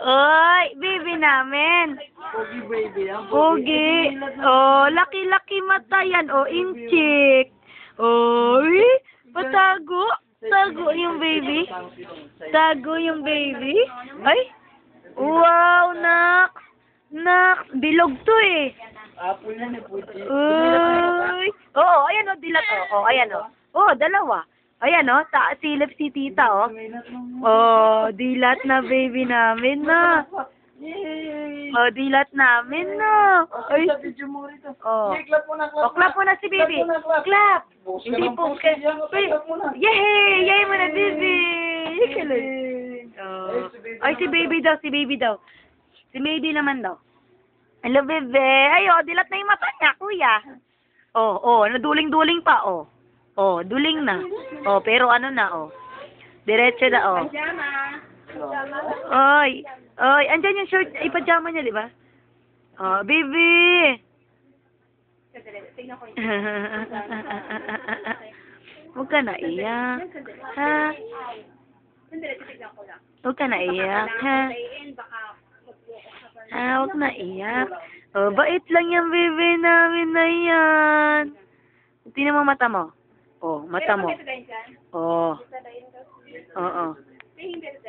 Oy, baby namin. Pogi baby. Ang Pogi. Oh, laki-laki mata yan. Oh, inchik. Oy, patago. Tago yung baby. Tago yung baby. Ay, wow, nak. Nak, bilog to eh. Apple yan eh, puti. Uy. Oo, ayan o, dilat o. Oh, ayan o. Oh, dalawa. Ayan o, silip si tita o. Oh, dilat na baby namin na. Yay! Oh, dilat namin na. Ay. Sa video mo rito. Oh. Yay, clap mo na, clap Oh, clap mo na si baby. Clap mo na, clap. Clap. Post ka Hindi ng po post, ka. yan, clap mo na. Yay! Yay mo na, baby. Yay! Oh. Ay, si baby daw, si baby daw. Si baby naman daw. Hello, bebe. Ay, oh, dilat na yung mata niya, kuya. Oh, oh, naduling-duling pa, oh. Oh, duling na. Oh, pero ano na, oh. Diretso na, oh. Oy. Oy, andyan yung short, pajama niya, di ba? Oh, baby. Huwag ka na iyak. Ha? Huwag ka na iyak, ha? Ah, huwag na iyak. Oh, bait lang yung baby namin na yan. Tingnan mo mata mo. Oh, mata mo. Oh. Oo.